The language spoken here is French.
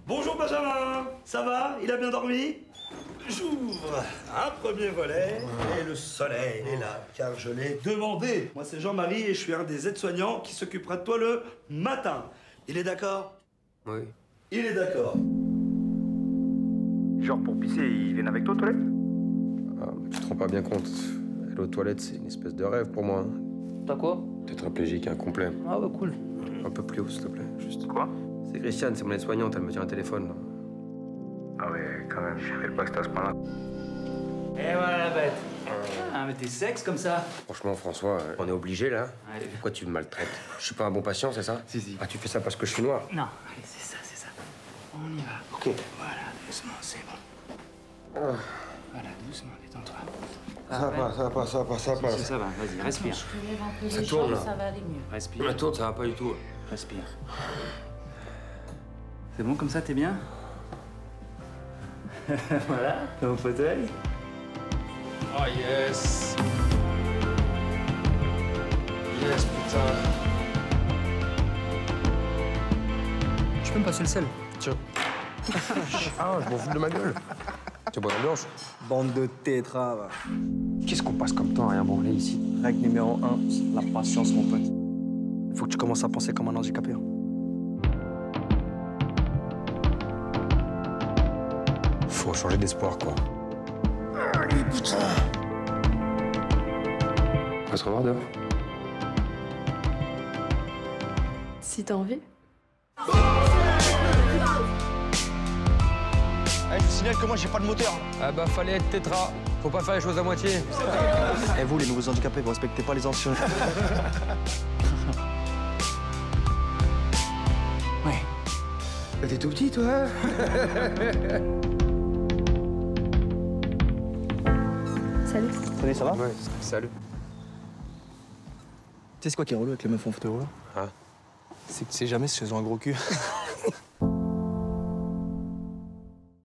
Bonjour Benjamin, ça va? Il a bien dormi? J'ouvre un premier volet et le soleil est là, car je l'ai demandé. Moi c'est Jean-Marie et je suis un des aides-soignants qui s'occupera de toi le matin. Il est d'accord? Oui. Il est d'accord. Genre pour pisser, ils viennent avec toi aux toilettes? Ah, tu te rends pas bien compte. Aller aux toilettes, c'est une espèce de rêve pour moi. Hein. T'as quoi? Tétraplégique incomplet. Ah bah cool. Un peu plus haut, s'il te plaît, juste. Quoi? C'est Christiane, c'est mon aide-soignante, elle me tient un téléphone. Là. Ah ouais, quand même, je savais pas que c'était à ce point-là. Et voilà la bête. Ah mais t'es sexe comme ça. Franchement, François, on est obligé là. Allez. Pourquoi tu me maltraites? Je suis pas un bon patient, c'est ça? Si. Ah, tu fais ça parce que je suis noir? Non, allez, c'est ça. On y va. Ok. Voilà, doucement, c'est bon. Voilà, doucement, détends-toi. Ça va pas. Ça va, vas-y, respire. Je relève un peu Ça les tourne, jambes, là. ça va aller mieux. Respire. La tourne, ça va pas du tout. Respire. C'est bon comme ça, t'es bien? Voilà, ton fauteuil. Oh yes! Yes, putain! Tu peux me passer le sel? Tiens. Ah, je m'en fous de ma gueule. Tu bois l'ambiance? Bande de tétras, va. Qu'est-ce qu'on passe comme temps à rien branler ici? Règle numéro 1, la patience, mon pote. Faut que tu commences à penser comme un handicapé. Hein. Faut changer d'espoir, quoi. Allez, putain! On va se revoir dehors. Si t'as envie. Eh, je vous signale que moi, j'ai pas de moteur. Ah bah, fallait être tétra. Faut pas faire les choses à moitié. Eh, vous, les nouveaux handicapés, vous respectez pas les anciens. Ouais. T'es tout petit, toi? Salut. Salut, ça va? Ouais, salut. Tu sais, c'est quoi qui est relou avec les meufs en fauteuil roulant? Ah. C'est que tu sais jamais si elles ont un gros cul.